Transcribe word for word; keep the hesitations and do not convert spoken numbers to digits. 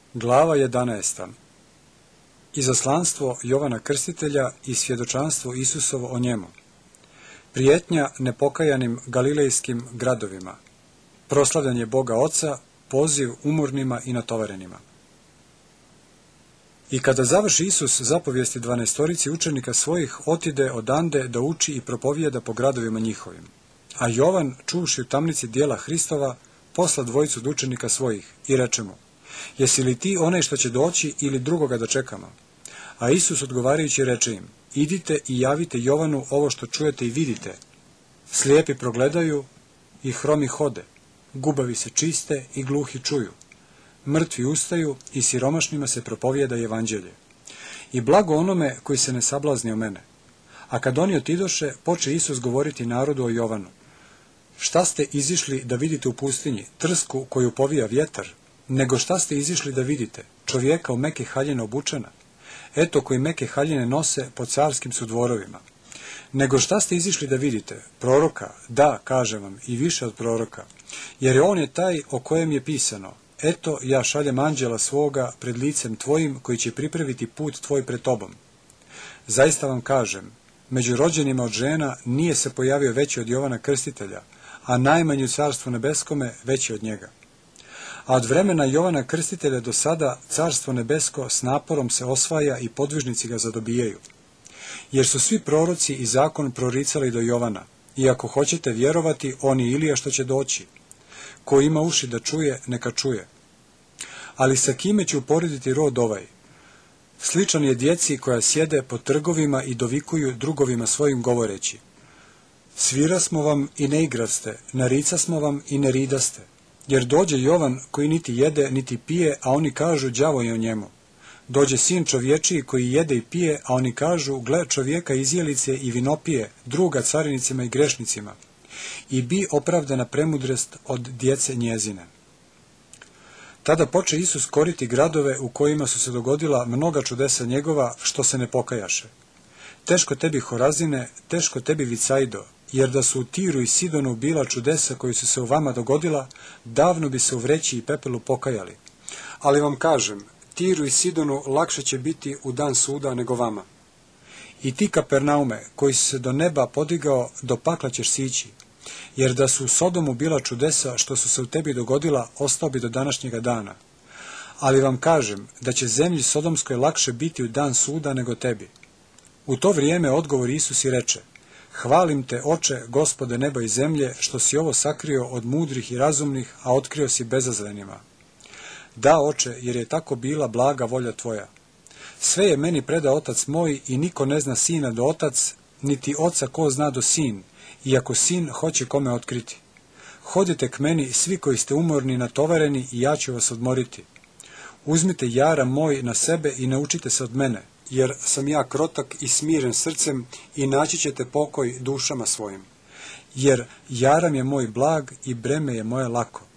Glava jedanaesta. Izaslanstvo Jovana Krstitelja i svjedočanstvo Isusovo o njemu. Prijetnja nepokajanim galilejskim gradovima. Proslavljanje Boga Oca, poziv umornima i natovarenima. I kada završi Isus zapovijesti dvanaestorici učenika svojih, otide odande da uči i propovijeda po gradovima njihovim. A Jovan, čuvši u tamnici dijela Hristova, posla dvojicu od učenika svojih i reče mu: Jesi li ti onaj što će doći ili drugoga da čekamo? A Isus odgovarajući reče im: Idite i javite Jovanu ovo što čujete i vidite. Slijepi progledaju i hromi hode, gubavi se čiste i gluhi čuju. Mrtvi ustaju i siromašnima se propovijeda evanđelje. I blago onome koji se ne sablazni o mene. A kad oni otidoše, poče Isus govoriti narodu o Jovanu. Šta ste izišli da vidite u pustinji, trsku koju povija vjetar, nego šta ste izišli da vidite, čovjeka u meke haljine obučena, eto koji meke haljine nose po carskim su dvorovima. Nego šta ste izišli da vidite, proroka, da, kažem vam, i više od proroka, jer on je taj o kojem je pisano: Eto, ja šaljem anđela svoga pred licem tvojim, koji će pripraviti put tvoj pred tobom. Zaista vam kažem, među rođenima od žena nije se pojavio veći od Jovana Krstitelja, a najmanji u carstvu nebeskome veći od njega. A od vremena Jovana Krstitelja do sada carstvo nebesko s naporom se osvaja i podvižnici ga zadobijaju. Jer su svi proroci i zakon proricali do Jovana, i ako hoćete vjerovati, on je Ilija što će doći. Ko ima uši da čuje, neka čuje. Ali sa kime ću uporediti rod ovaj? Sličan je djeci koja sjede po trgovima i dovikuju drugovima svojim govoreći: Svira smo vam i ne igraste, narica smo vam i ne ridaste. Jer dođe Jovan koji niti jede niti pije, a oni kažu: đavo je u njemu. Dođe sin čovječiji koji jede i pije, a oni kažu: gle čovjeka izjelice i vinopije, druga carinicima i grešnicima. I bi opravdana premudrost od djece njezine. Tada poče Isus koriti gradove u kojima su se dogodila mnoga čudesa njegova, što se ne pokajaše. Teško tebi Horazine, teško tebi Vicajdo, jer da su u Tiru i Sidonu bila čudesa koji su se u vama dogodila, davno bi se u vreći i pepelu pokajali. Ali vam kažem, Tiru i Sidonu lakše će biti u dan suda nego vama. I ti Kapernaume, koji si se do neba podigao, do pakla ćeš sići. Jer da su u Sodomu bila čudesa što su se u tebi dogodila, ostao bi do današnjega dana. Ali vam kažem da će zemlji Sodomskoj lakše biti u dan suda nego tebi. U to vrijeme odgovor Isus i reče: Hvalim te, Oče, Gospode neba i zemlje, što si ovo sakrio od mudrih i razumnih, a otkrio si bezazlenima. Da, Oče, jer je tako bila blaga volja tvoja. Sve je meni predao Otac moj i niko ne zna Sina do Otac, niti Oca ko zna do Sin, iako Sin hoće kome otkriti. Hodite k meni svi koji ste umorni i natovareni i ja ću vas odmoriti. Uzmite jara moj na sebe i naučite se od mene, jer sam ja krotak i smiren srcem i naći ćete pokoj dušama svojim. Jer jaram je moj blag i breme je moje lako.